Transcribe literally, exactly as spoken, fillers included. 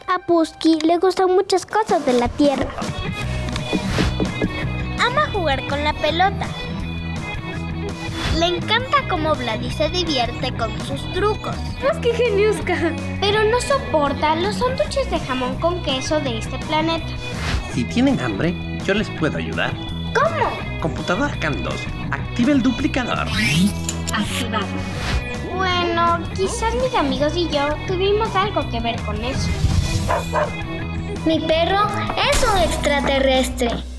A Pusky le gustan muchas cosas de la tierra. Ama jugar con la pelota. Le encanta cómo Vladdy se divierte con sus trucos. ¡Pues qué geniusca! Pero no soporta los sándwiches de jamón con queso de este planeta. Si tienen hambre, yo les puedo ayudar. ¿Cómo? Computadora CAN dos. Active el duplicador. Activado. Bueno, quizás mis amigos y yo tuvimos algo que ver con eso. Mi perro es un extraterrestre.